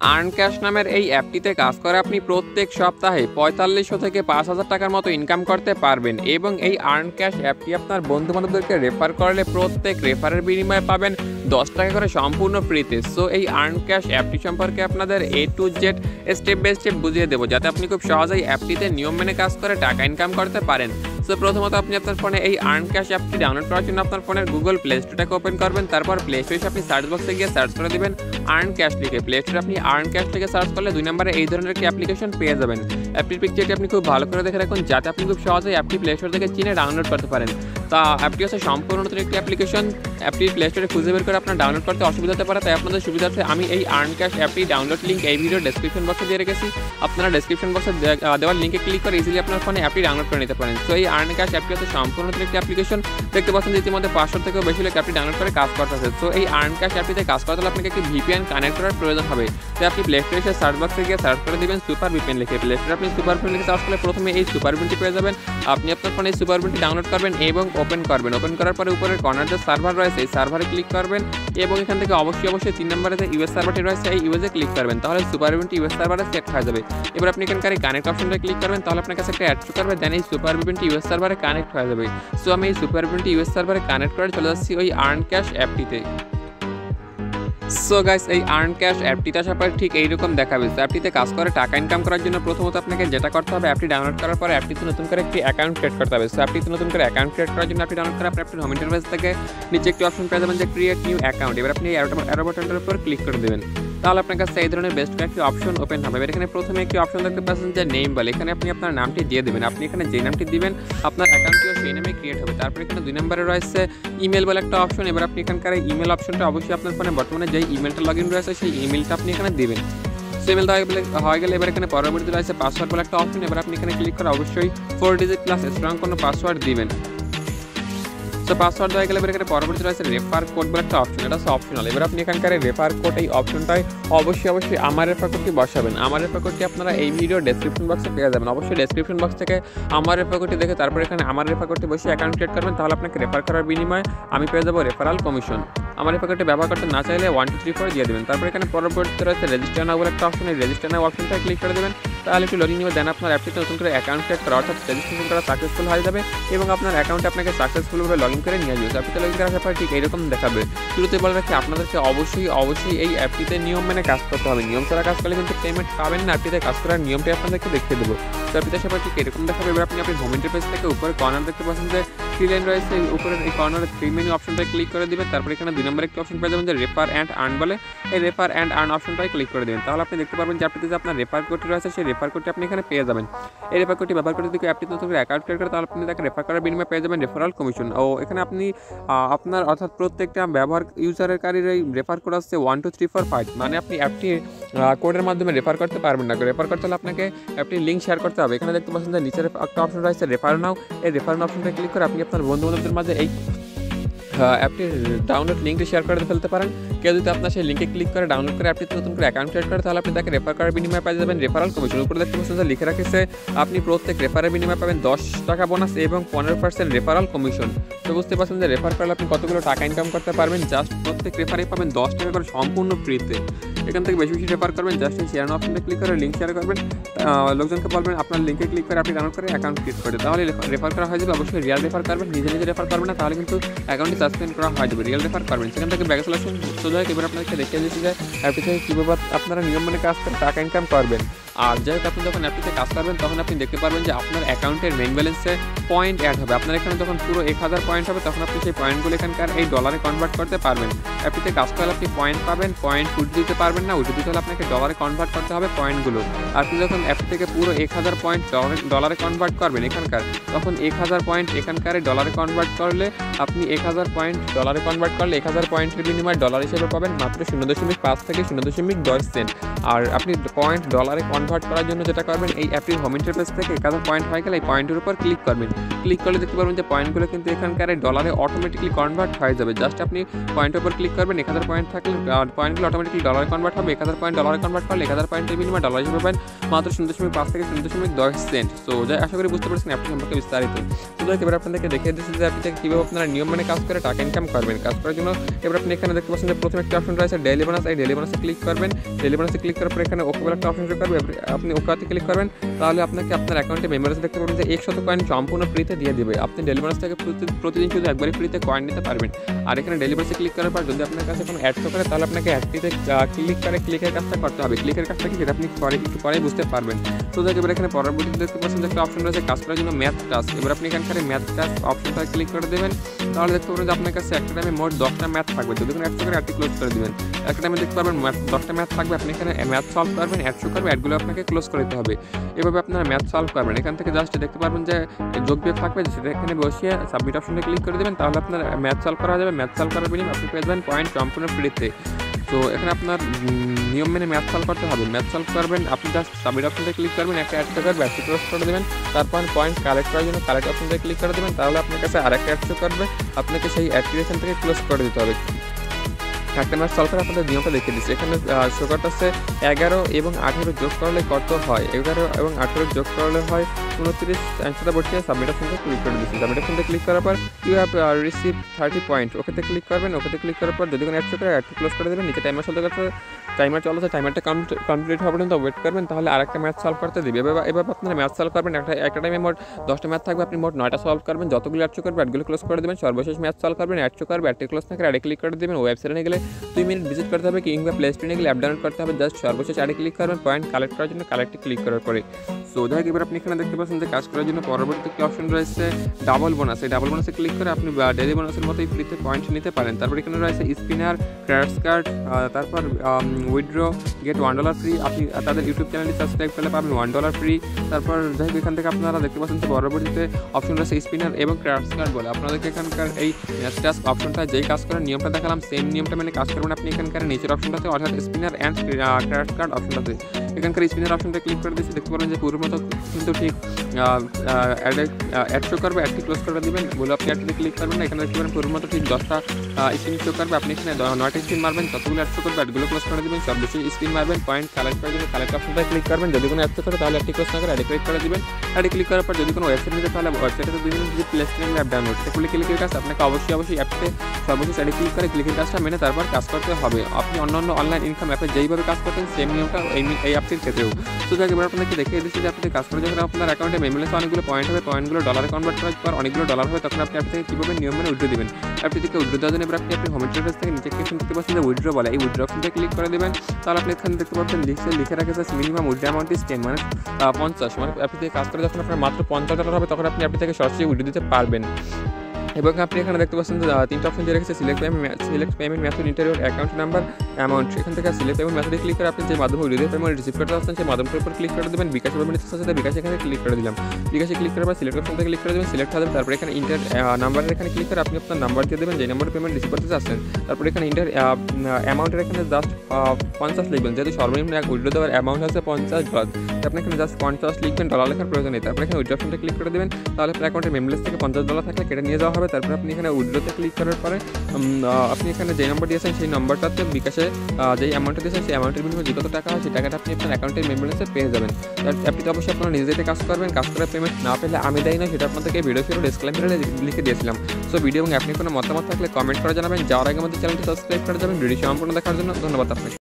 Earn cash নামের এই অ্যাপটিতে কাজ করে আপনি প্রত্যেক সপ্তাহে ৪৫০০ থেকে ৫,০০০ টাকার মতো ইনকাম করতে পারবেন এবং এই আর্ন ক্যাশ অ্যাপটি আপনার বন্ধুবান্ধবদেরকে রেফার করলে প্রত্যেক রেফারের বিনিময়ে পাবেন ১০ টাকা করে সম্পূর্ণ ফ্রিতে। সো এই আর্ন ক্যাশ অ্যাপটি সম্পর্কে আপনাদের A to Z step by step বুঝিয়ে দেবো, যাতে আপনি খুব সহজেই অ্যাপটিতে নিয়ম মেনে কাজ করে টাকা ইনকাম করতে পারেন। সো প্রথমত আপনি আপনার ফোনে এই আর্ন ক্যাশ অ্যাপটি ডাউনলোড করার জন্য আপনার ফোনের গুগল প্লে স্টোরটাকে ওপেন করবেন। তারপর প্লে স্টোরে আপনি সার্চ বক্সে গিয়ে সার্চ করে দেবেন আর্ন ক্যাশ লিখে। প্লে স্টোরে আপনি আর্ন ক্যাশ লিখে সার্চ করলে ২ নম্বরে এই ধরনের একটি অ্যাপ্লিকেশন পেয়ে যাবেন। অ্যাপটির পিকচারটি আপনি খুব ভালো করে দেখে রাখুন, যাতে আপনি খুব সহজেই অ্যাপটি প্লে স্টোর থেকে চিনে ডাউনলোড করতে পারেন। তা অ্যাপটি হচ্ছে সম্পূর্ণ নতুন একটি অ্যাপ্লিকেশন। অ্যাপটি প্লে স্টোরে খুঁজে বের করে আপনার ডাউনলোড করতে অসুবিধা হতে পারে, তাই আপনাদের সুবিধার্থে আমি এই আর্ন ক্যাশ অ্যাপটি ডাউনলোড লিঙ্ক এই ভিডিও ডেসক্রিপশন বক্সে দিয়ে রেখেছি। আপনারা ডেসক্রিপশন বক্সে দেওয়ার লিঙ্কে ক্লিক করে ইজিলি আপনার ফোনে অ্যাপটি ডাউনলোড করে নিতে পারেন। সো এই আর্ন ক্যাশ অ্যাপটি হচ্ছে সম্পূর্ণ নতুন একটি অ্যাপ্লিকেশন। দেখতে পাচ্ছেন যে ইতিমধ্যে ৫০০ থেকেও বেশি লোক অ্যাপটি ডাউনলোড করে কাজ করতেছে। সো এই আর্ন ক্যাশ অ্যাপটিতে কাজ করতে হলে আপনাকে একটি VPN কানেক্ট করার প্রয়োজন হবে। তো আপনি প্লে স্টোরে এসে সার্চ বক্সে গিয়ে সার্চ করে দেবেন সুপার VPN লিখে। প্লে স্টোরে আপনি সুপার VPN লিখে সার্চ করলে প্রথমে এই সুপার VPNটি পেয়ে যাবেন। আপনি আপনার ফোনে এই সুপার VPNটি ডাউনলোড করবেন এবং ওপেন করবেন। ওপেন করার পরে উপরের কর্নার যে সার্ভার রয়েছে এই সার্ভারে ক্লিক করবেন এবং এখান থেকে অবশ্যই ৩ নম্বরে যে US সার্ভারটি রয়েছে এই US এ ক্লিক করবেন। তাহলে সুপার VPNটি US সার্ভারে সেট হয়ে যাবে। এবার আপনি এখানকার এই কানেক্ট অপশনটা ক্লিক করবেন, তাহলে আপনার কাছে একটা অ্যাড শো করবে, দেন এই সুপার VPNটি US সার্ভারে কানেক্ট হয়ে যাবে। সো আমি এই সুপার VPNটি US সার্ভারে কানেক্ট করে চলে যাচ্ছি ওই আর্ন ক্যাশ অ্যাপটিতে। সো গাইস, এই আর্ন ক্যাশ অ্যাপটিতে আসার পরে ঠিক এইরকম দেখাবে। তো অ্যাপটিতে কাজ করে টাকা ইনকাম করার জন্য প্রথমত আপনাকে যেটা করতে হবে, অ্যাপটি ডাউনলোড করার পরে অ্যাপটিতে নতুন করে একটি অ্যাকাউন্ট ক্রিয়েট করতে হবে। সো অ্যাপটিতে নতুন করে অ্যাকাউন্ট ক্রিয়েট করার জন্য অ্যাপটি ডাউনলোড করে আপনার অ্যাপটির হোম ইন্টারফেস থেকে নিচে একটি অপশন পেয়ে যাবেন যে ক্রিয়েট নিউ অ্যাকাউন্ট। এবার আপনি অ্যারো বাটনটার উপর ক্লিক করে দেবেন, তাহলে আপনার কাছে এই ধরনের বেস্ট কয়েকটি অপশন ওপেন হবে। এবার এখানে প্রথমে একটি অপশন দেখতে পাচ্ছেন যে নেম বলে। এখানে আপনি আপনার নামটি দিয়ে দেবেন। আপনি এখানে যে নামটি দিবেন আপনার অ্যাকাউন্টটিও সেই নামে ক্রিয়েট হবে। তারপর এখানে ২ নম্বরে রয়েছে ইমেল বলে একটা অপশন। এবার আপনি এখানকার ইমেল অপশনটা অবশ্যই আপনার ফোনে বর্তমানে যে ইমেলটা লগ ইন রয়েছে সেই ইমেলটা আপনি এখানে দিবেন। সো ইমেল হয়ে গেলে এবার এখানে পরবর্তীতে রয়েছে পাসওয়ার্ড বলে একটা অপশন। এবার আপনি এখানে ক্লিক করে অবশ্যই 4 ডিজিট প্লাস স্ট্রং কোনো পাসওয়ার্ড দিবেন। তো পাসওয়ার্ড হয়ে গেলে এবার এখানে পরবর্তী রয়েছে রেফার কোড বলে একটা অপশন, এটা হচ্ছে অপশনাল। এবার আপনি এখানকার রেফার কোড এই অপশনটাই অবশ্যই আমার রেফার কোডটি বসাবেন। আমার রেফার কোডটি আপনারা এই ভিডিও ডেসক্রিপশন বক্সে পেয়ে যাবেন। অবশ্যই ডেসক্রিপশন বক্স থেকে আমার রেফার কোডটি দেখে তারপর এখানে আমার রেফার কোডটি বসে অ্যাকাউন্ট ক্রিয়েট করবেন, তাহলে আপনাকে রেফার করার বিনিময়ে আমি পেয়ে যাবো রেফারাল কমিশন। আমার রেফার কোডটি ব্যবহার করতে না চাইলে 1 2 3 4 দিয়ে দেবেন। তারপর এখানে পরবর্তীতে রয়েছে রেজিস্টার নাও বলে একটা অপশন, এই রেজিস্টার নাও অপশনটা ক্লিক করে দেবেন, তাহলে একটু লোডিং নেবে। দেন আপনার অ্যাপটিতে নতুন করে অ্যাকাউন্ট ক্রিয়েট করা অর্থাৎ রেজিস্ট্রেশন করা সাকসেসফুল হয়ে যাবে এবং আপনার অ্যাকাউন্টে আপনাকে সাকসেসফুলভাবে লগ ইন করে নিয়ে আসবে। অ্যাপটিতে লগ ইন করার পর ঠিক এইরকম দেখাবে। শুরুতে বলে রাখি আপনাদেরকে অবশ্যই এই অ্যাপটিতে নিয়ম মেনে কাজ করতে হবে। নিয়ম ছাড়া কাজ করলে কিন্তু পেমেন্ট পাবেন না। অ্যাপটিতে কাজ করার নিয়মটি আপনাদেরকে দেখিয়ে দেবো। তো অ্যাপটিতে আসার পর ঠিক এরকম দেখাবে। এবার আপনি আপনার হোম ইন্টারফেস থেকে উপরে কর্নার দেখতে পাচ্ছেন যে 3 লাইন রয়েছে, উপরের এই কর্নারে 3 মেনু অপশনটায় ক্লিক করে দিবেন। তারপর এখানে 2 নম্বরে একটি অপশন পেয়ে যাবেন যে রেফার অ্যান্ড আর্ন বলে। এই রেফার অ্যান্ড আর্ন অপশনটায় ক্লিক করে দেবেন, তাহলে আপনি দেখতে পারবেন যে অ্যাপটিতে যে আপনার রেফার কোডটি রয়েছে সেই রেফার কোডটি আপনি এখানে পেয়ে যাবেন। এই রেফার কোডটি ব্যবহার করে যদি অ্যাপটিতে নতুন করে অ্যাকাউন্ট ক্রিয়েট করে, তাহলে আপনি তাকে রেফার করার বিনিময়ে পেয়ে যাবেন রেফারাল কমিশন। ও এখানে আপনি আপনার অর্থাৎ প্রত্যেকটা ব্যবহার ইউজারের কারীর এই রেফার কোড আসছে 1 2 3 4 5, মানে আপনি অ্যাপটি কোডের মাধ্যমে রেফার করতে পারবেন না। রেফার করতে হলে আপনাকে অ্যাপটির লিঙ্ক শেয়ার করতে হবে। এখানে দেখতে পাচ্ছেন যে নিচের একটা অপশন রয়েছে রেফার নাও। এই রেফার নাও অপশনটা ক্লিক করে আপনি আপনার বন্ধুবান্ধবদের মাঝে এই অ্যাপটির ডাউনলোড লিঙ্কটি শেয়ার করে ফেলতে পারেন। কেউ যদি আপনার সেই লিঙ্কে ক্লিক করে ডাউনলোড করে অ্যাপটিতে নতুন করে অ্যাকাউন্ট ক্রিয়েট করে, তাহলে আপনি তাকে রেফার করার বিনিময়ে পেয়ে যাবেন রেফারাল কমিশন। উপরে দেখতে পাচ্ছেন যে লিখে রাখেছে আপনি প্রত্যেক রেফারের বিনিময়ে পাবেন 10 টাকা বোনাস এবং 15% রেফারাল কমিশন। তো বুঝতে পারছেন যে রেফার করলে আপনি কতগুলো টাকা ইনকাম করতে পারবেন। জাস্ট প্রত্যেক রেফারে পাবেন 10 টাকা করে সম্পূর্ণ ফ্রিতে। এখান থেকে বেশি রেফার করবেন, জাস্ট এই শেয়ার অপশনটা ক্লিক করে লিঙ্ক শেয়ার করবেন। লোকজনকে বলবেন আপনার লিঙ্কে ক্লিক করে আপনি ডাউনলোড করে অ্যাকাউন্ট ক্রিয়েট করে, তাহলে রেফার করা হয়ে যাবে। অবশ্যই রিয়াল রেফার করবেন, নিজে রেফার করবেন না, তাহলে কিন্তু অ্যাকাউন্টটি সাসপেন্ড করা হয়ে যাবে। রিয়াল রেফার করবেন, সেখান থেকে ব্যাগে সলিউশন চলে যায়। এবার আপনাকে দেখিয়ে দিচ্ছি যে অ্যাপটি থেকে কীভাবে আপনারা নিয়ম মেনে কাজ করে টাকা ইনকাম করবেন। আর যাই হোক, আপনি যখন অ্যাপটিতে কাজ করবেন তখন আপনি দেখতে পারবেন যে আপনার অ্যাকাউন্টের মেইন ব্যালেন্সে পয়েন্ট অ্যাড হবে। আপনার এখানে যখন পুরো 1000 পয়েন্ট হবে তখন আপনি সেই পয়েন্টগুলো এখানকার এই ডলারে কনভার্ট করতে পারবেন। অ্যাপটিতে কাজ করলে আপনি পয়েন্ট পাবেন, পয়েন্ট উঠে দিতে পারবেন না, উঠে দিতে হলে আপনাকে ডলারে কনভার্ট করতে হবে পয়েন্টগুলো। আপনি যখন অ্যাপটি থেকে পুরো 1000 পয়েন্ট ডলারে কনভার্ট করবেন এখানকার, তখন 1000 পয়েন্ট এখানকার ডলারে কনভার্ট করলে আপনি 1000 পয়েন্ট ডলারে কনভার্ট করলে 1000 পয়েন্টের বিনিময়ে ডলার হিসেবে পাবেন মাত্র 0.5 থেকে 0.10 সেন্ট। আর আপনি পয়েন্ট ডলারে কনভার্ট করার জন্য যেটা করবেন, এই অ্যাপটির হোম ইন্টারফেস থেকে 1000 পয়েন্ট হয়ে গেলে এই পয়েন্টের উপর ক্লিক করবেন। ক্লিক করলে দেখতে পারবেন যে পয়েন্টগুলো কিন্তু এখানকার ডলারে অটোমেটিকলি কনভার্ট হয়ে যাবে। জাস্ট আপনি পয়েন্টের উপর ক্লিক করবেন, 1000 পয়েন্ট থাকলে পয়েন্টগুলো অটোমেটিকলি ডলারে কনভার্ট কনভার্ট হবে। 1000 পয়েন্ট ডলারে কনভার্ট করলে 1000 পয়েন্টের বিনিময়ে ডলার হিসেবে পাবেন মাত্র 0.5 থেকে 0.10 সেন্ট। সো যাই আশা করি বুঝতে পারছেন অ্যাপটি সম্পর্কে বিস্তারিত। তো এবার আপনাদেরকে দেখিয়ে দিচ্ছি যে অ্যাপটি থেকে কীভাবে আপনারা নিয়ম মেনে কাজ করে টাকা ইনকাম করবেন। কাজ করার জন্য এবার আপনি এখানে দেখতে পাচ্ছেন যে প্রথম একটা অপশন রয়েছে ডেইলি বোনাস। এই ডেইলি বোনাসে ক্লিক করবেন। ডেইলি বোনাসে ক্লিক করার পর এখানে ওকে বলে একটা অপশন শো করবে, আপনি ওকেতে ক্লিক করবেন। তাহলে আপনাকে আপনার অ্যাকাউন্টে মেম্বারস দেখতে পাবেন যে 100 কয়েন সম্পূর্ণ ফ্রিতে দিয়ে দেবে। আপনি ডেইলি বোনাস থেকে প্রতিদিন শুধু একবারই ফ্রিতে কয়েন নিতে পারবেন। আর এখানে ডেইলি বোনাসে ক্লিক করার পর যদি আপনার কাছে কোনো অ্যাড শো করে তাহলে আপনাকে অ্যাডটিতে ক্লিকের কাজটা করতে হবে। ক্লিকের কাজটা কি সেটা আপনি একটু পরেই বুঝতে পারবেন। তো এবার এখানে পরবর্তীতে দেখতে পাচ্ছেন যে একটা অপশন রয়েছে কাজ করার জন্য ম্যাথ টাস্ক। এবার আপনি এখানকার ম্যাথ টাস্ক অপশনটা ক্লিক করে দেবেন। তাহলে দেখতে পাবেন যে আপনার কাছে একটা টাইমে মোট 10টা ম্যাথ থাকবে। যদি কোনো অ্যাড শো করে অ্যাডটি ক্লোজ করে দেবেন। একটা টাইমে দেখতে পারবেন 10টা ম্যাথ থাকবে। আপনি এখানে ম্যাথ সলভ করবেন, অ্যাড শো করবে, অ্যাডগুলো আপনাকে ক্লোজ করে দিতে হবে। এভাবে আপনারা ম্যাথ সলভ করবেন। এখান থেকে জাস্ট দেখতে পারবেন যে যোগ বিয়োগ থাকবে, সেটা এখানে বসিয়ে সাবমিট অপশনে ক্লিক করে দেবেন। তাহলে আপনার ম্যাথ সলভ করা যাবে। ম্যাথ সলভ করার বিনিময়ে আপনি পেয়ে যাবেন পয়েন্ট সম্পূর্ণ ফ্রিতে। তো এখানে আপনার নিয়ম মেনে ম্যাথ সলভ করতে হবে। ম্যাথ সলভ করবেন, আপনি জাস্ট সাবমিট অপশনটা ক্লিক করবেন, একটা অ্যাড শো করবে, অ্যাডটি ক্লোজ করে দেবেন। তারপর পয়েন্ট কালেক্ট করার জন্য কালেক্ট অপশনটা ক্লিক করে দেবেন। তাহলে আপনার কাছে আরেকটা অ্যাড শো করবে, আপনাকে সেই অ্যাপ্লিকেশন থেকে ক্লোজ করে দিতে হবে। একটা ম্যাথ সলভ করে আপনাদের নিয়মটা দেখিয়ে দিচ্ছি। এখানে শো করতেছে 11 এবং 18 যোগ করলে কত হয়। 11 এবং 18 যোগ করলে হয় 29। অ্যান্সারটা বসিয়ে সাবমিট অপশনটা ক্লিক করে দিচ্ছি। সাবমিট অপশনটা ক্লিক করার পর ইউ হ্যাভ রিসিভ 30 পয়েন্ট। ওকেতে ক্লিক করবেন। ওকেতে ক্লিক করার পর যদি কোনো অ্যাড শো করে অ্যাডটি ক্লোজ করে দেবেন। নিচে টাইমার সাথে টাইমার চলছে, টাইমারটা কমপ্লিট হওয়া পর্যন্ত ওয়েট করবেন। তাহলে আরেকটা ম্যাথ সলভ করতে দিবে। এবার আপনারা ম্যাথ সলভ করবেন। একটা টাইমে মোট 10টা ম্যাথ থাকবে। আপনি মোট 9টা সলভ করবেন। যতগুলো অ্যাড শো করবে অ্যাডগুলো ক্লোজ করে দেবেন। সর্বশেষ ম্যাথ সলভ করবেন, অ্যাড শো করবে, অ্যাডটি ক্লোজ থাকলে অ্যাডে ক্লিক করে দেবেন। ওয়েবসাইটে গেলে 2 মিনিট ভিজিট করতে হবে কিংবা প্লে স্টোরে গেলে অ্যাপ ডাউনলোড করতে হবে। জাস্ট সর্বশেষ অ্যাডে ক্লিক করবেন পয়েন্ট কালেক্ট করার জন্য। কালেক্টে ক্লিক করার পরে সো যাই এবার আপনি এখানে দেখতে পাচ্ছেন যে কাজ করার জন্য পরবর্তী একটি অপশন রয়েছে ডাবল বোনাস। এই ডাবল বোনাসে ক্লিক করে আপনি ডেইলি বোনাসের মতোই ফ্রিতে পয়েন্ট নিতে পারেন। তারপর এখানে রয়েছে স্পিনার, ক্র্যাশ কার্ড, তারপর উইথড্র, গেট $1 ফ্রি। আপনি তাদের ইউটিউব চ্যানেলটি সাবস্ক্রাইব করলে পাবেন $1 ফ্রি। তারপর যাই হোক এখান থেকে আপনারা দেখতে পাচ্ছেন যে পরবর্তীতে অপশন রয়েছে স্পিনার এবং ক্র্যাশ কার্ড বলে। আপনাদেরকে এখানকার এই টাস্ক অপশনটা যেই কাজ করার নিয়মটা দেখালাম সেম নিয়মটা মানে কাজ করবেন আপনি এখানকার নিচের অপশনটাতে, অর্থাৎ স্পিনার অ্যান্ড ক্র্যাশ কার্ড অপশনটাতে। এখানকার স্পিনার অপশনটা ক্লিক করে দিচ্ছি। দেখতে পারেন যে পুরো মতো কিন্তু ঠিক অ্যাড শো করবে, অ্যাডটি ক্লোজ করে দেবেন বলে আপনি অ্যাডটিতে ক্লিক করবেন না। এখানে দেখতে পারেন পুরো মতো ঠিক 10টা স্পিন শো করবে। আপনি এখানে 9টা স্পিন মারবেন, যতগুলো অ্যাড শো করবে অ্যাডগুলো ক্লোজ করে দেবেন। সর্বশেষ স্পিন মারবেন, পয়েন্ট কালেক্ট করার জন্য কালেক্ট অপশনটা ক্লিক করবেন। যদি কোনো অ্যাড শো করে তাহলে অ্যাডটি ক্লোজ না করে অ্যাডে ক্লিক করে দেবেন। অ্যাডে ক্লিক করার পর যদি কোনো ওয়েবসাইট নিতে তাহলে ওয়েবসাইটে 2 মিনিট যদি প্লে স্টোরে অ্যাপ ডাউনলোড সেটা খুলে ক্লিকের কাজ আপনাকে অবশ্যই অ্যাপতে সর্বশেষ অ্যাডে ক্লিক করে ক্লিকের কাজটা মেনে তারপর কাজ করতে হবে। আপনি অন্যান্য অনলাইন ইনকাম অ্যাপে যেইভাবে কাজ করতেন সেম নিয়মটা এই অ্যাপটির ক্ষেত্রেও। তো যাই এবার আপনাদেরকে দেখিয়ে দিচ্ছি যে আপনি কাজ করে যখন আপনার অ্যাকাউন্টে মেমোরিতে অনেকগুলো পয়েন্ট হবে, পয়েন্টগুলো ডলারে কনভার্ট করার পর অনেকগুলো ডলার হবে, তখন আপনি অ্যাপ থেকে কীভাবে নিয়ম মেনে উইথড্র দেবেন। অ্যাপটি থেকে উইথড্র দেওয়ার জন্য এবার আপনি হোম ইন্টারফেস থেকে নিচে কিছু দেখতে পাচ্ছেন যে উইথড্র বলে, এই উইথড্র অপশনটা ক্লিক করে দেবেন। তাহলে আপনি এখানে দেখতে পাচ্ছেন লিখে রাখেছে মিনিমাম উইথড্র অ্যামাউন্ট ইজ 10 মানে 50। মানে অ্যাপটি থেকে কাজ করে যখন আপনার মাত্র $50 হবে তখন আপনি অ্যাপটি থেকে সরাসরি উইথড্র দিতে পারবেন। এবং আপনি এখানে দেখতে পাচ্ছেন যে 3টা অপশন দিয়ে রেখেছে select payment method, interview, account number, amount. এখান থেকে সিলেক্ট পেমেন্ট মেথডে ক্লিক করে আপনি যে মাধ্যমে উইথড্র পেমেন্ট রিসিভ করতে চাচ্ছেন সেই মাধ্যমের উপর ক্লিক করে দেবেন। বিকাশ পেমেন্ট সাথে বিকাশ এখানে ক্লিক করে দিলাম। বিকাশে ক্লিক করার পর সিলেক্ট অপশনটা ক্লিক করে দেবেন, সিলেক্ট হবে। তারপর এখানে ইন্টার নাম্বারের এখানে ক্লিক করে আপনি আপনার নাম্বার দিয়ে দেবেন যে নাম্বারে পেমেন্ট রিসিভ করতে চাচ্ছেন। তারপর এখানে ইন্টার অ্যামাউন্টের এখানে জাস্ট 50 লিখবেন, যেহেতু সর্বনিম্ন উইথড্র দেওয়ার অ্যামাউন্ট আছে $50। আপনি এখানে জাস্ট 50 লিখবেন, ডলার লেখার প্রয়োজন নেই। তারপর এখানে উইথড্র অপশনটা ক্লিক করে দেবেন। তাহলে আপনার অ্যাকাউন্টে মেমোরিজ থেকে $50 থাকলে কেটে নিয়ে যাওয়া হবে। তারপর আপনি এখানে উইথড্রতে ক্লিক করার পরে আপনি এখানে যে নাম্বার দিয়েছেন সেই নাম্বারটাতে বিকাশে যেই অ্যামাউন্টটা দিয়েছেন সেই অ্যামাউন্টের বিনিময়ে যে কত টাকা হয় সেই টাকাটা আপনি আপনার অ্যাকাউন্টের মেমোরিজে পেয়ে যাবেন। অ্যাপটিতে অবশ্যই আপনারা নিজেদের কাজ করবেন। কাজ করে পেমেন্ট না পেলে আমি দেয় না, সেটা আপনাদেরকে ভিডিও ফিরে ডিসক্লেমারে লিখে দিয়েছিলাম। সো ভিডিও এবং আপনি কোনো মতামত থাকলে কমেন্ট করে জানাবেন। যাওয়ার আগে আমাদের চ্যানেলটি সাবস্ক্রাইব করে যাবেন। ভিডিও সম্পূর্ণ দেখার জন্য ধন্যবাদ আপনাকে।